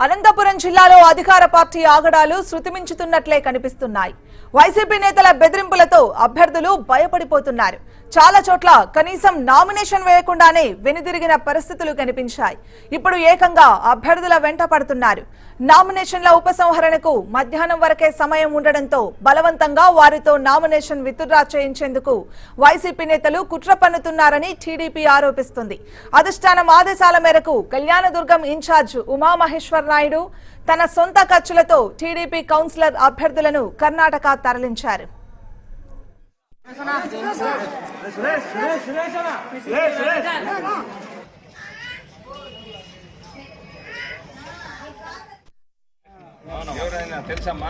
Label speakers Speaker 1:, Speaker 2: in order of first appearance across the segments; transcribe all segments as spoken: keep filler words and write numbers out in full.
Speaker 1: అనంతపురం జిల్లాలో అధికార పార్టీ ఆగడాలు శృతిమించుతున్నట్లే కనిపిస్తున్నాయి. వైసీపీ నేతల బెదిరింపులతో అభ్యర్థులు భయపడిపోతున్నారు. చాలా చోట్ల కనీసం నామినేషన్ వేయకుండానే వెనుదిరిగిన పరిస్థితులు కనిపించాయి. ఇప్పుడు ఏకంగా అభ్యర్థుల వెంట పడుతున్నారు. నామినేషన్ల ఉపసంహరణకు మధ్యాహ్నం వరకే సమయం ఉండడంతో బలవంతంగా వారితో నామినేషన్ విత్డ్రా చేయించేందుకు వైసీపీ నేతలు కుట్ర పన్నుతున్నారని టీడీపీ ఆరోపిస్తుంది. అధిష్టానం ఆదేశాల మేరకు కళ్యాణదుర్గం ఇన్ఛార్జ్ ఉమామహేశ్వర్ నాయుడు తన సొంత ఖర్చులతో టీడీపీ కౌన్సిలర్ అభ్యర్థులను కర్ణాటక తరలించారు.
Speaker 2: తెలుసమ్మా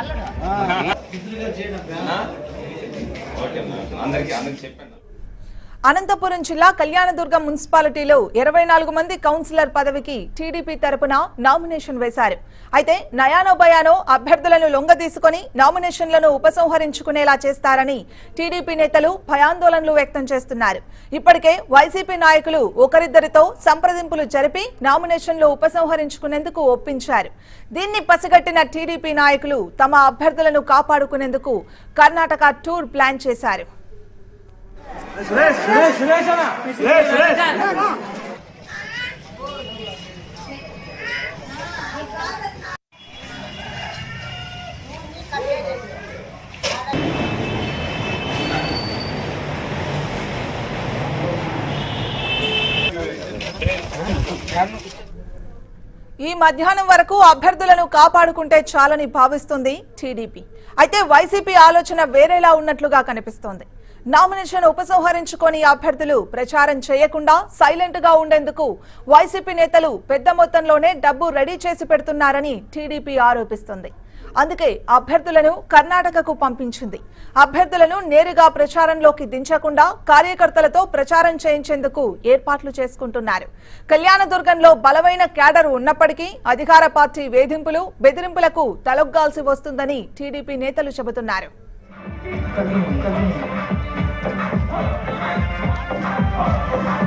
Speaker 2: అందరికి అందరికి చెప్పాను.
Speaker 1: అనంతపురం జిల్లా కళ్యాణదుర్గం మున్సిపాలిటీలో ఇరవై నాలుగు మంది కౌన్సిలర్ పదవికి టీడీపీ తరపున నామినేషన్ వేశారు. అయితే నయానో భయానో అభ్యర్థులను లొంగదీసుకుని నామినేషన్లను ఉపసంహరించుకునేలా చేస్తారని టీడీపీ నేతలు భయాందోళనలు వ్యక్తం చేస్తున్నారు. ఇప్పటికే వైసీపీ నాయకులు ఒకరిద్దరితో సంప్రదింపులు జరిపి నామినేషన్లు ఉపసంహరించుకునేందుకు ఒప్పించారు. దీన్ని పసిగట్టిన టీడీపీ నాయకులు తమ అభ్యర్థులను కాపాడుకునేందుకు కర్ణాటక టూర్ ప్లాన్ చేశారు. ఈ మధ్యాహ్నం వరకు అభ్యర్థులను కాపాడుకుంటే చాలని భావిస్తుంది టీడీపీ. అయితే వైసీపీ ఆలోచన వేరేలా ఉన్నట్లుగా కనిపిస్తోంది. నామినేషన్ ఉపసంహరించుకొని అభ్యర్థులు ప్రచారం చేయకుండా సైలెంట్ గా ఉండేందుకు వైసీపీ నేతలు పెద్ద మొత్తంలోనే డబ్బు రెడీ చేసి పెడుతున్నారని టీడీపీ ఆరోపిస్తుంది. అందుకే అభ్యర్థులను కర్ణాటకకు పంపించింది. అభ్యర్థులను నేరుగా ప్రచారంలోకి దించకుండా కార్యకర్తలతో ప్రచారం చేయించేందుకు ఏర్పాట్లు చేసుకుంటున్నారు. కళ్యాణదుర్గంలో బలమైన క్యాడర్ ఉన్నప్పటికీ అధికార పార్టీ వేధింపులు బెదిరింపులకు తలొగ్గాల్సి వస్తుందని టీడీపీ నేతలు చెబుతున్నారు.
Speaker 3: Thank you.